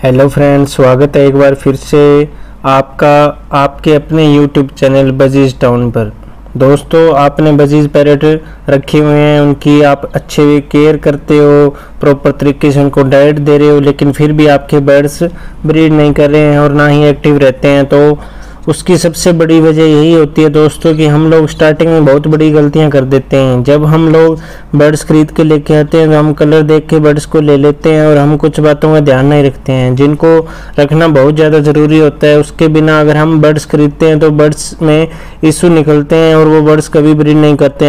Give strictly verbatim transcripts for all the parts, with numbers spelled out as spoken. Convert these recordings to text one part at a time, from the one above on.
Hello friends, स्वागत है एक बार फिर से आपका आपके अपने यूट्यूब चैनल बजीज टाउन पर। दोस्तों, आपने बजीज पैरेट रखे हुए हैं, उनकी आप अच्छे केयर करते हो, प्रॉपर तरीके से उनको डाइट दे रहे हो, लेकिन फिर भी आपके बर्ड्स ब्रीड नहीं कर रहे हैं और ना ही एक्टिव रहते हैं। तो उसकी सबसे बड़ी वजह यही होती है दोस्तों कि हम लोग स्टार्टिंग में बहुत बड़ी गलतियां कर देते हैं। जब हम लोग बर्ड्स खरीद के लेके आते हैं तो हम कलर देख के बर्ड्स को ले लेते हैं और हम कुछ बातों का ध्यान नहीं रखते हैं जिनको रखना बहुत ज़्यादा ज़रूरी होता है। उसके बिना अगर हम बर्ड्स खरीदते हैं तो बर्ड्स में इशू निकलते हैं और वो बर्ड्स कभी ब्रीड नहीं करते हैं।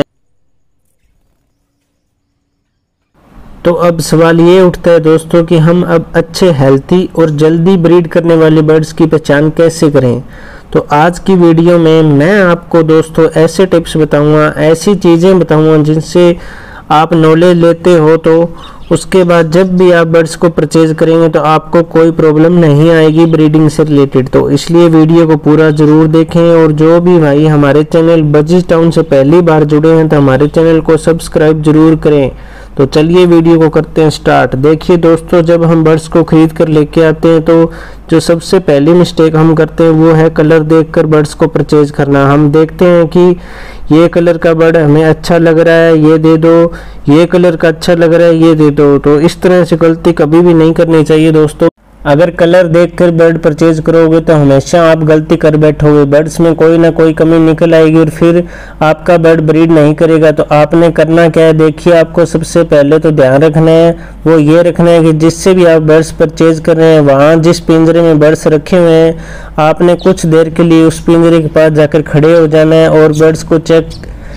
तो अब सवाल ये उठता है दोस्तों कि हम अब अच्छे हेल्थी और जल्दी ब्रीड करने वाले बर्ड्स की पहचान कैसे करें। तो आज की वीडियो में मैं आपको दोस्तों ऐसे टिप्स बताऊंगा, ऐसी चीज़ें बताऊंगा जिनसे आप नॉलेज लेते हो तो उसके बाद जब भी आप बर्ड्स को परचेज करेंगे तो आपको कोई प्रॉब्लम नहीं आएगी ब्रीडिंग से रिलेटेड। तो इसलिए वीडियो को पूरा ज़रूर देखें। और जो भी भाई हमारे चैनल बजीज टाउन से पहली बार जुड़े हैं तो हमारे चैनल को सब्सक्राइब जरूर करें। तो चलिए वीडियो को करते हैं स्टार्ट। देखिए दोस्तों, जब हम बर्ड्स को खरीद कर लेके आते हैं तो जो सबसे पहली मिस्टेक हम करते हैं वो है कलर देखकर बर्ड्स को परचेज करना। हम देखते हैं कि ये कलर का बर्ड हमें अच्छा लग रहा है, ये दे दो, ये कलर का अच्छा लग रहा है, ये दे दो। तो इस तरह से गलती कभी भी नहीं करनी चाहिए दोस्तों। अगर कलर देखकर बर्ड परचेज करोगे तो हमेशा आप गलती कर बैठोगे, बर्ड्स में कोई ना कोई कमी निकल आएगी और फिर आपका बर्ड ब्रीड नहीं करेगा। तो आपने करना क्या है, देखिए आपको सबसे पहले तो ध्यान रखना है वो ये रखना है कि जिससे भी आप बर्ड्स परचेज कर रहे हैं वहाँ जिस पिंजरे में बर्ड्स रखे हुए हैं आपने कुछ देर के लिए उस पिंजरे के पास जाकर खड़े हो जाना है और बर्ड्स को चेक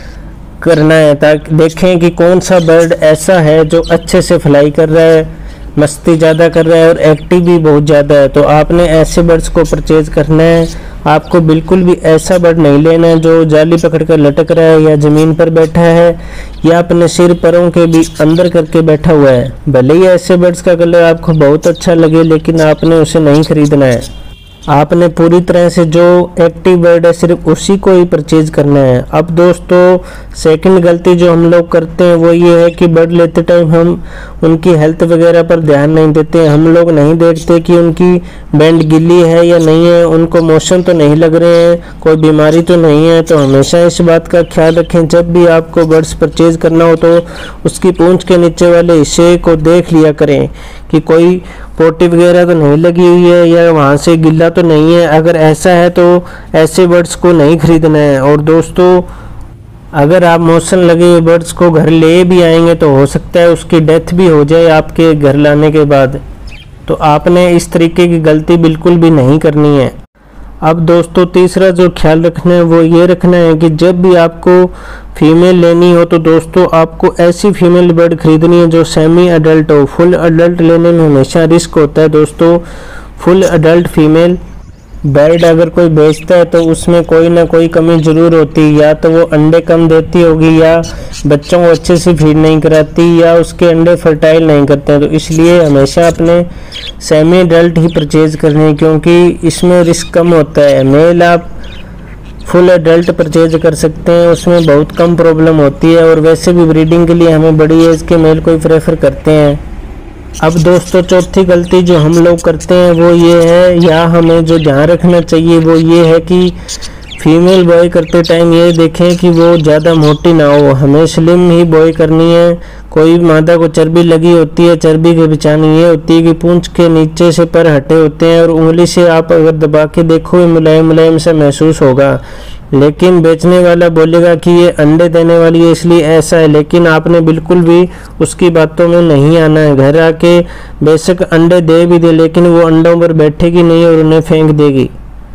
करना है ताकि देखें कि कौन सा बर्ड ऐसा है जो अच्छे से फ्लाई कर रहा है, मस्ती ज़्यादा कर रहा है और एक्टिव भी बहुत ज़्यादा है। तो आपने ऐसे बर्ड्स को परचेज करना है। आपको बिल्कुल भी ऐसा बर्ड नहीं लेना है जो जाली पकड़ कर लटक रहा है या ज़मीन पर बैठा है या अपने सिर पैरों के भी अंदर करके बैठा हुआ है। भले ही ऐसे बर्ड्स का कलर आपको बहुत अच्छा लगे लेकिन आपने उसे नहीं खरीदना है। आपने पूरी तरह से जो एक्टिव बर्ड है सिर्फ उसी को ही परचेज करना है। अब दोस्तों, सेकंड गलती जो हम लोग करते हैं वो ये है कि बर्ड लेते टाइम हम उनकी हेल्थ वगैरह पर ध्यान नहीं देते। हम लोग नहीं देखते कि उनकी बैंड गिल्ली है या नहीं है, उनको मोशन तो नहीं लग रहे हैं, कोई बीमारी तो नहीं है। तो हमेशा इस बात का ख्याल रखें, जब भी आपको बर्ड्स परचेज करना हो तो उसकी पूंछ के नीचे वाले हिस्से को देख लिया करें कि कोई पोटी वगैरह तो नहीं लगी हुई है या वहाँ से गिल्ला तो नहीं है। अगर ऐसा है तो ऐसे बर्ड्स को नहीं खरीदना है। और दोस्तों, अगर आप मोशन लगे हुए बर्ड्स को घर ले भी आएंगे तो हो सकता है उसकी डेथ भी हो जाए आपके घर लाने के बाद। तो आपने इस तरीके की गलती बिल्कुल भी नहीं करनी है। अब दोस्तों, तीसरा जो ख्याल रखना है वो ये रखना है कि जब भी आपको फीमेल लेनी हो तो दोस्तों आपको ऐसी फीमेल बर्ड खरीदनी है जो सेमी अडल्ट हो। फुल अडल्ट लेने में हमेशा रिस्क होता है दोस्तों। फुल अडल्ट फीमेल बर्ड अगर कोई बेचता है तो उसमें कोई ना कोई कमी जरूर होती है, या तो वो अंडे कम देती होगी या बच्चों को अच्छे से फीड नहीं कराती या उसके अंडे फर्टाइल नहीं करते हैं। तो इसलिए हमेशा अपने सेमी अडल्ट ही परचेज करनी है क्योंकि इसमें रिस्क कम होता है। मेल आप फुल एडल्ट परचेज कर सकते हैं, उसमें बहुत कम प्रॉब्लम होती है और वैसे भी ब्रीडिंग के लिए हमें बड़ी एज के मेल को ही प्रेफर करते हैं। अब दोस्तों, चौथी गलती जो हम लोग करते हैं वो ये है, या हमें जो ध्यान रखना चाहिए वो ये है कि फीमेल बॉय करते टाइम ये देखें कि वो ज़्यादा मोटी ना हो। हमें स्लिम ही बॉय करनी है। कोई मादा को चर्बी लगी होती है, चर्बी की पहचान ये होती है कि पूंछ के नीचे से पर हटे होते हैं और उंगली से आप अगर दबा के देखो मुलायम मुलायम से महसूस होगा, लेकिन बेचने वाला बोलेगा कि ये अंडे देने वाली है इसलिए ऐसा है। लेकिन आपने बिल्कुल भी उसकी बातों में नहीं आना है। घर आके बेशक अंडे दे भी दे लेकिन वो अंडों पर बैठेगी नहीं और उन्हें फेंक देगी।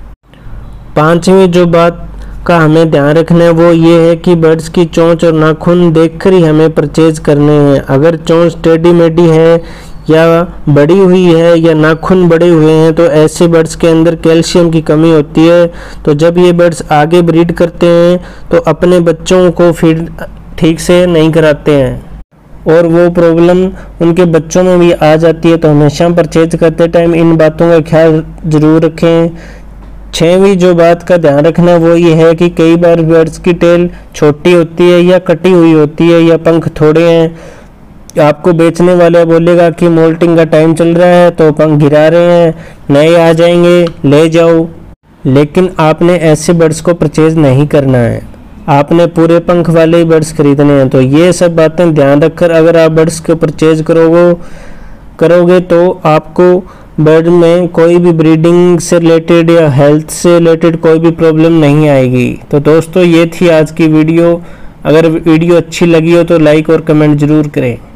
पांचवी जो बात का हमें ध्यान रखना है वो ये है कि बर्ड्स की चोंच और नाखून देखकर ही हमें परचेज करने हैं। अगर चोंच टेढ़ी मेढ़ी है या बड़ी हुई है या नाखून बड़े हुए हैं तो ऐसे बर्ड्स के अंदर कैल्शियम की कमी होती है। तो जब ये बर्ड्स आगे ब्रीड करते हैं तो अपने बच्चों को फीड ठीक से नहीं कराते हैं और वो प्रॉब्लम उनके बच्चों में भी आ जाती है। तो हमेशा परचेज करते टाइम इन बातों का ख्याल जरूर रखें। छठवीं जो बात का ध्यान रखना वो ये है कि कई बार बर्ड्स की टेल छोटी होती है या कटी हुई होती है या पंख थोड़े हैं आपको बेचने वाला बोलेगा कि मोल्टिंग का टाइम चल रहा है तो पंख गिरा रहे हैं, नए आ जाएंगे ले जाओ। लेकिन आपने ऐसे बर्ड्स को परचेज नहीं करना है, आपने पूरे पंख वाले ही बर्ड्स खरीदने हैं। तो ये सब बातें ध्यान रखकर अगर आप बर्ड्स को परचेज करोगे करोगे तो आपको बर्ड में कोई भी ब्रीडिंग से रिलेटेड या हेल्थ से रिलेटेड कोई भी प्रॉब्लम नहीं आएगी। तो दोस्तों ये थी आज की वीडियो। अगर वीडियो अच्छी लगी हो तो लाइक और कमेंट ज़रूर करें।